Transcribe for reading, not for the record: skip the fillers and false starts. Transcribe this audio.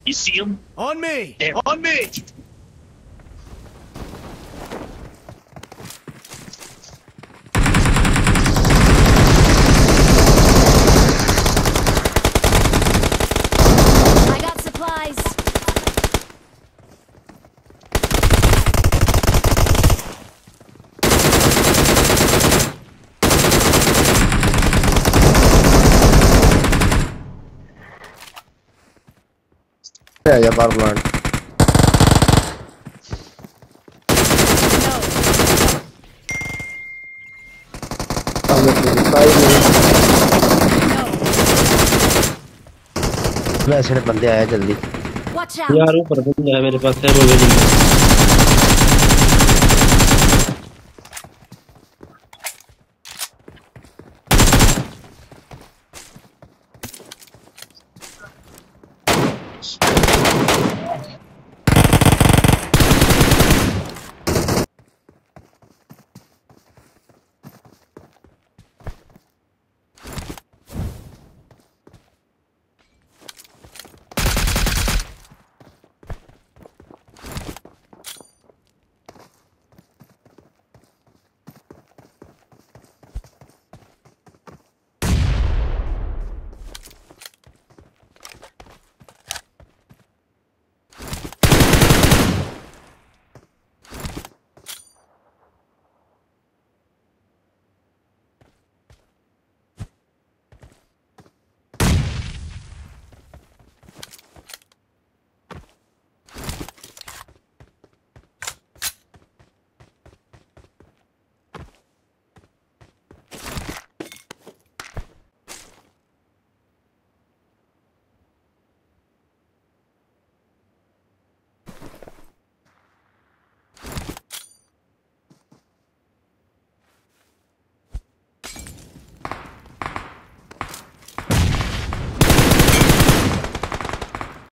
You see him? On me! There. On me! I got supplies. Yeah, power plant. वैसे ने बंदे आया जल्दी Watch out. यार ऊपर बंदा है मेरे पास है वो भी